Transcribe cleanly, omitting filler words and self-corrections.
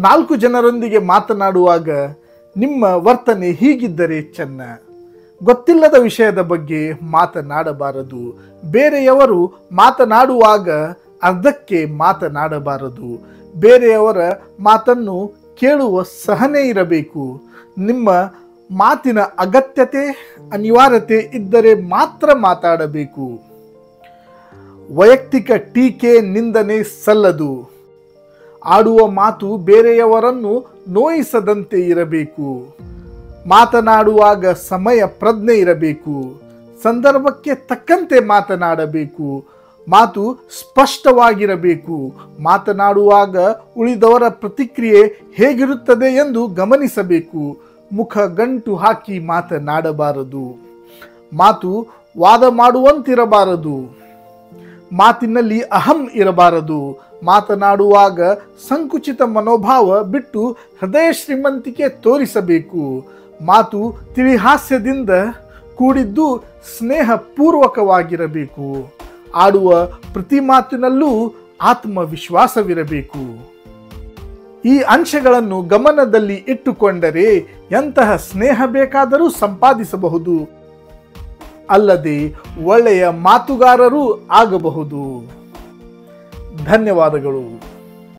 4 ಜನರೊಂದಿಗೆ ಮಾತನಾಡುವಾಗ ನಿಮ್ಮ ವರ್ತನೆ ಹೀಗಿದ್ದರೆ ಚೆನ್ನ. ಗೊತ್ತಿಲ್ಲದ ವಿಷಯದ ಬಗ್ಗೆ ಮಾತನಾಡಬಾರದು. ಬೇರೆಯವರು ಮಾತನಾಡುವಾಗ ಅರ್ಧಕ್ಕೆ ಮಾತನಾಡಬಾರದು. ಬೇರೆಯವರ ಮಾತನ್ನು ಕೇಳುವ ಸಹನೆ ಇರಬೇಕು. ನಿಮ್ಮ ಮಾತಿನ ಅಗತ್ಯತೆ ಅನಿವಾರ್ಯತೆ ಇದ್ದರೆ ಮಾತ್ರ ಮಾತಾಡಬೇಕು. ವೈಯಕ್ತಿಕ ಟೀಕೆ ನಿಂದನೆ ಸಲ್ಲದು. ಆಡುವ ಮಾತು ಬೇರೆಯವರನ್ನು ನೋಯಿಸದಂತೆ ಇರಬೇಕು. ಮಾತನಾಡುವಾಗ ಸಮಯ ಪ್ರಜ್ಞೆ ಇರಬೇಕು. ಸಂದರ್ಭಕ್ಕೆ ತಕ್ಕಂತೆ ಮಾತನಾಡಬೇಕು. ಮಾತು ಸ್ಪಷ್ಟವಾಗಿರಬೇಕು. ಮಾತನಾಡುವಾಗ ಉಳಿದವರ ಪ್ರತಿಕ್ರಿಯೆ ಹೇಗಿರುತ್ತದೆ ಎಂದು ಗಮನಿಸಬೇಕು. ಮುಖ ಗಂಟು ಹಾಕಿ ಮಾತನಾಡಬಾರದು. ಮಾತು ವಾದ ಮಾಡುವಂತಿರಬಾರದು. ಮಾತಿನಲ್ಲಿ ಅಹಂ ಇರಬಾರದು. ಮಾತನಾಡುವಾಗ ಸಂಕುಚಿತ ಮನೋಭಾವ ಬಿಟ್ಟು ಹೃದಯ ಶ್ರೀಮಂತಿಕೆ ತೋರಿಸಬೇಕು. ಮಾತು ತಿಳಿಹಾಸ್ಯದಿಂದ ಕೂಡಿದ್ದು ಸ್ನೇಹಪೂರ್ವಕವಾಗಿರಬೇಕು. ಆಡುವ ಪ್ರತಿ ಮಾತಿನಲ್ಲೂ ಆತ್ಮವಿಶ್ವಾಸವಿರಬೇಕು. ಈ ಅಂಶಗಳನ್ನು ಗಮನದಲ್ಲಿ ಇಟ್ಟುಕೊಂಡರೆ ಎಂತಹ ಸ್ನೇಹ ಬೇಕಾದರೂ ಸಂಪಾದಿಸಬಹುದು. ಅಲ್ಲದೆ ಒಳ್ಳೆಯ ಮಾತುಗಾರರೂ ಆಗಬಹುದು. ಧನ್ಯವಾದಗಳು.